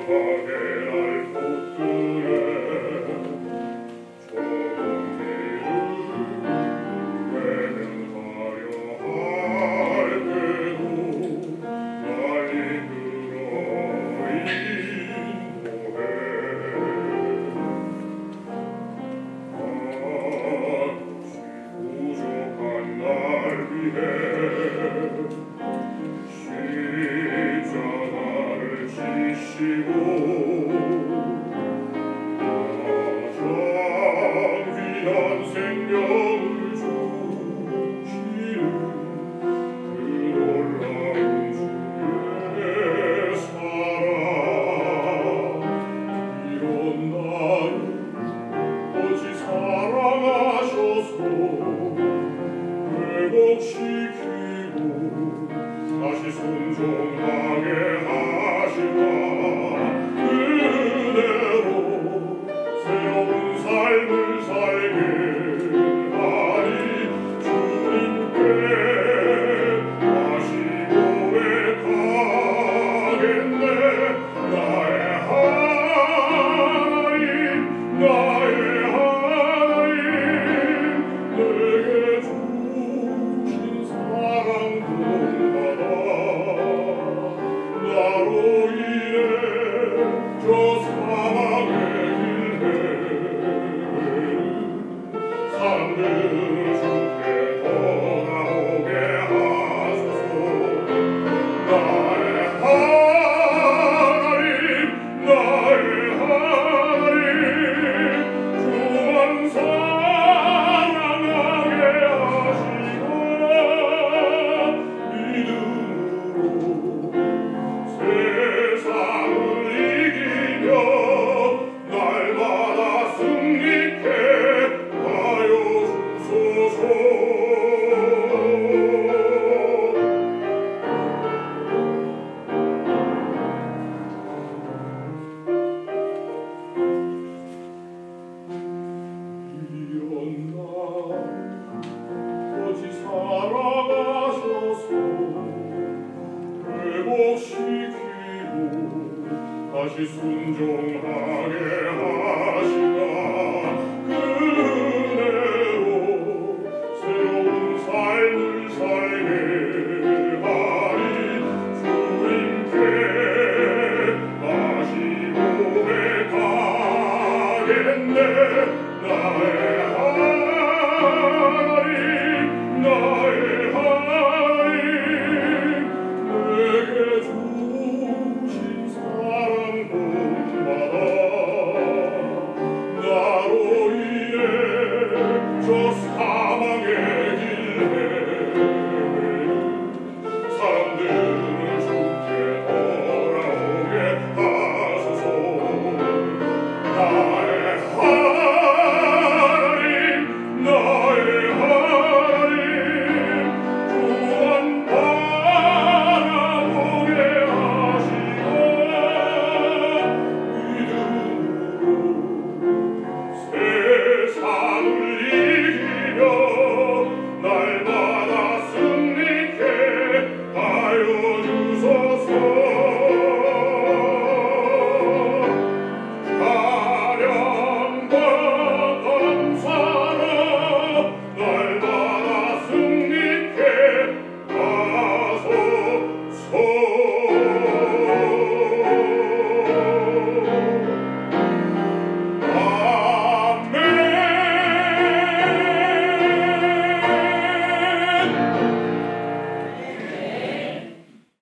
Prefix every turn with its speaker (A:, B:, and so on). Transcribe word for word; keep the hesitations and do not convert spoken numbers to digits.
A: 십자가를 지시고 가장 귀한 생명을 주시는 그 놀라운 주의 사랑, 이런 나를 어찌 사랑하셔서 회복시키고 다시 순종하게 하시나, 그대로 새로운 삶을 살게 하니 주님께 다시 고백하겠네. 나의 하나님, 나의 하나님, 내게 주신 사랑 나로 인해 저 사망의 길에 사람들을 주께 돌아오게 하소서. 나의 하나님, 나의 하나님, 주만 사랑하게 하시고 믿음으로 세상을 이기며 날마다 승리케 하여 주소서. 이런 날 어찌 살아가셔서 회복시키고 다시 순종하게 하시나, 그